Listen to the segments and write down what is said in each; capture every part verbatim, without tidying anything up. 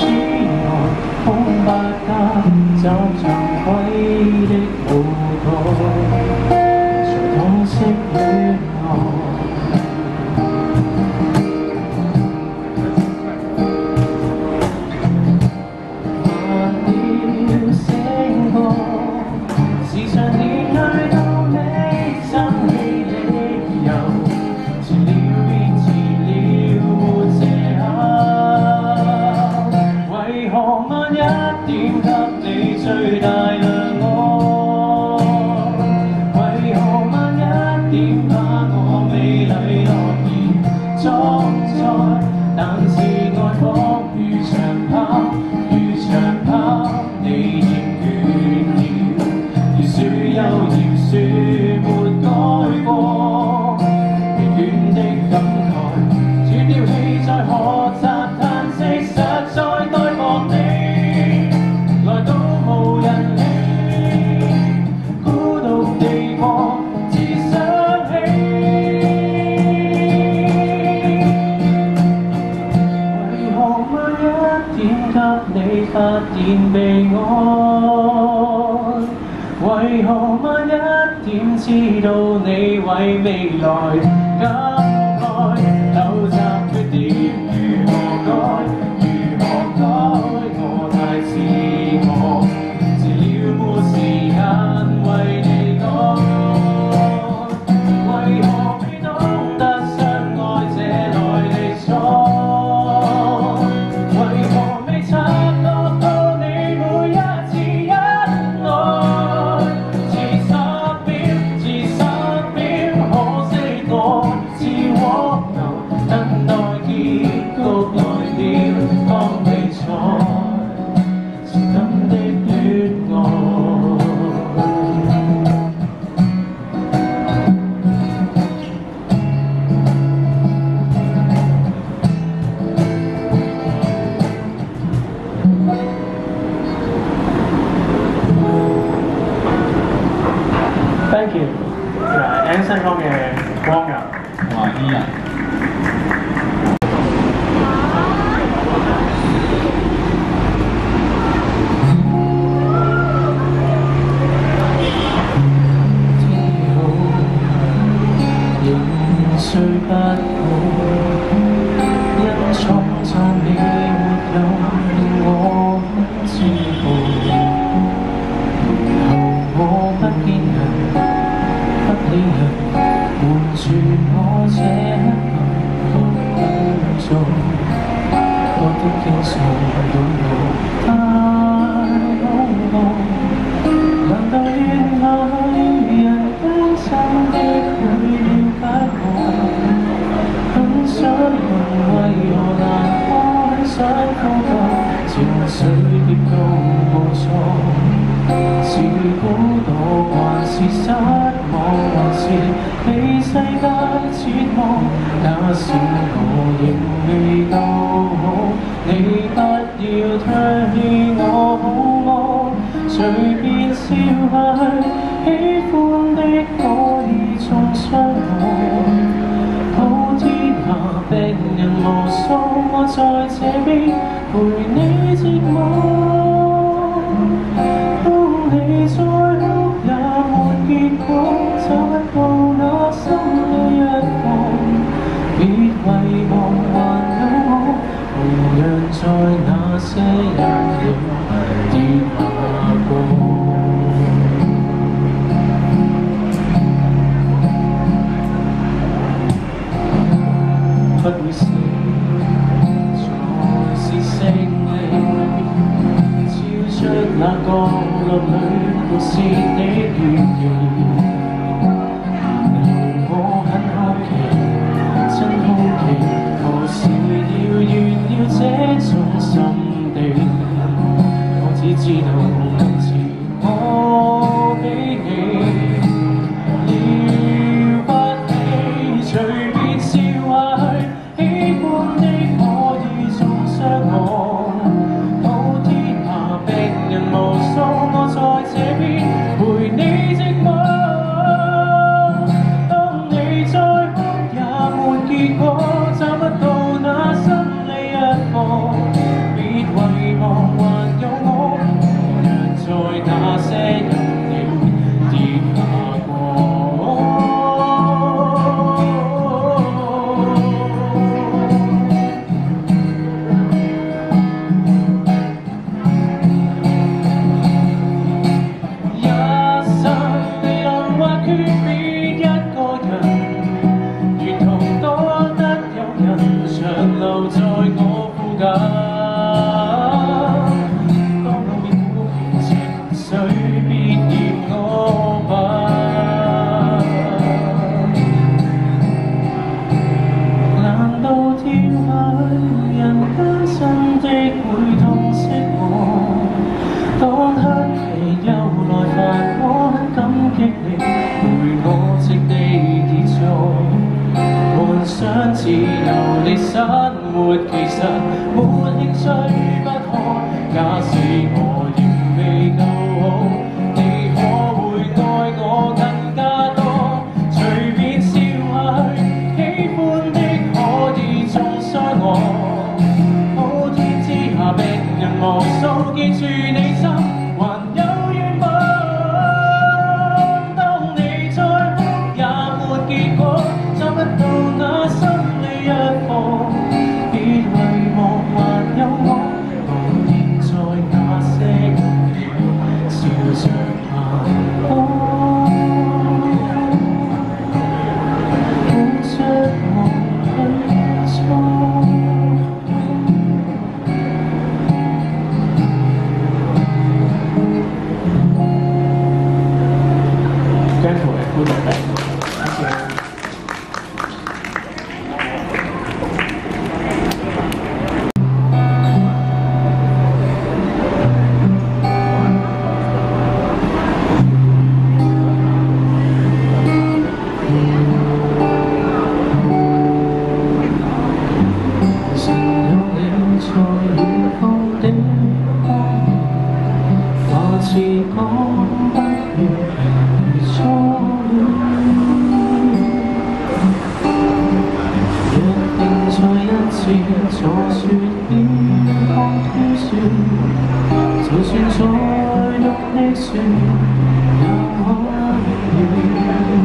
之外，空白間找尋歸的舞台，才痛惜戀愛。 最大量愛，為何萬一點把我美麗諾言裝載？但是愛火如長跑，如長跑，你厭倦了，饒恕又饒恕，沒改過，疲倦的感慨，斷掉氣在學習嘆息，實在待薄你。 發現被愛，為何萬一點知道你為未來感慨？陋習缺點如何改？如何改？我太自我，遲了沒時間為你講。為何未懂得相愛這來歷錯？ Thank you， 誒 Anson 哥嘅光柔同埋 Ian。天好，仍睡不好，因創造你沒有令我知道。 你人瞞住我這份工作，我的經常對我太恐怖。難道原來人間真的會了解我？很想問為何難開想高歌，情緒別到無錯。 是孤獨還是失望，還是被世界折磨？假使我仍未夠好，你不要唾棄我好嗎？隨便笑下去，喜歡的可以中傷我。好天下病人無數，我在這邊陪你折磨。 你再哭也沒結果，找不到那心裏一個。別遺忘還有我，同樣在那些日裏跌下過。不會是才是勝利，超出那角落裏。 故是你願意，令我很好奇，真好奇，何時要願要這種心地？我只知道今次我比你了不起，隨便笑下去，喜歡的可以中傷我。好天下病人無數，我在這。 陪你寂寞，當你再哭也沒結果，找不到那心理一個，別為實沒其實，沒興趣不可。假使我仍未夠好，你可會愛我更加多？隨便笑下去，喜歡的可以中傷我。普天之下病人無數，記住你心還有願望。當你再哭也沒結果，找不到那心裏一課。別遺忘還有我，無言在那些夜笑着行過，抱着我去錯。是講不如初戀，約定再一次坐雪邊看飄雪，就算再郁的雪也可以。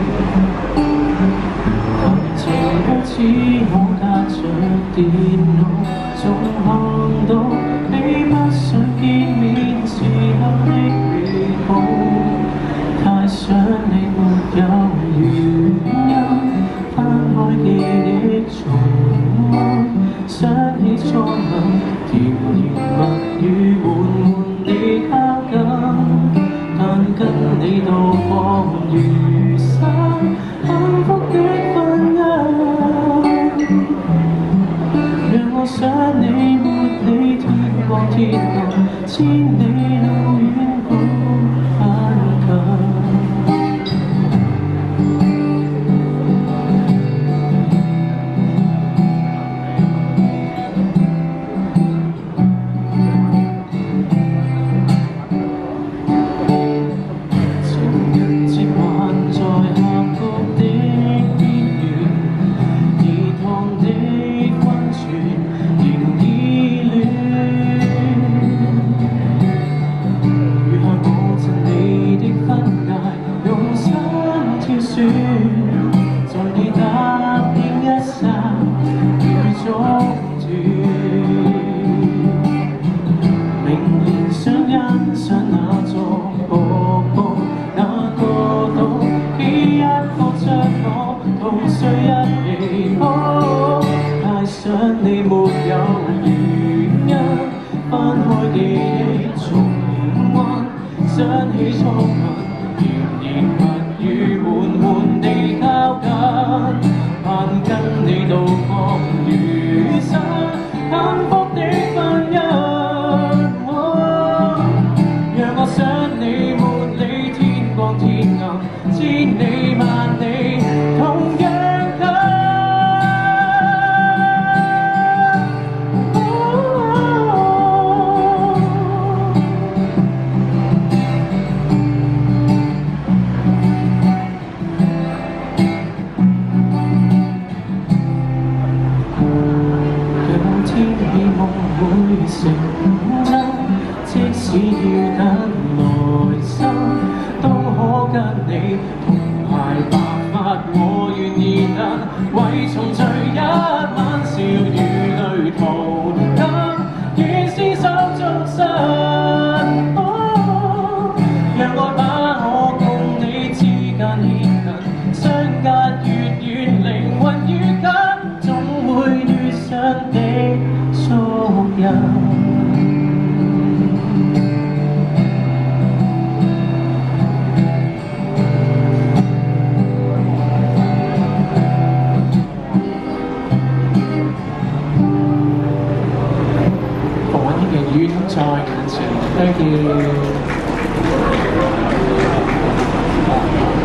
談情不似我隔着電腦，總看到你不想見面時候的美好，太想你沒有原因，翻開記憶重溫，想起初吻，甜言蜜語緩緩地靠近，但跟你度過如山，幸福的婚姻，讓我想你沒你天光天暗，千里路遠好很近。情人節還在峽谷的邊緣，熱燙的溫泉仍依戀。在你答應一剎與中斷，明年想欣賞那座瀑布，那個島，記憶抱着我，同睡一起哭。太想你沒有原因，翻開記憶重溫，想起初吻，甜言蜜語緩緩地靠近，盼跟你度過餘生，幸福的婚姻。哦，讓我想你沒理天光天暗，千里萬里同樣近。會成真，即使要等來生，都可跟你同偕白髮。我願意等，為重聚一晚，笑與淚塗金，願廝守終身。哦，讓愛把我共你之間牽近，相隔越遠，靈魂越近，總會遇上你。熟人，同溫馨嘅遠在眼前。Thank you。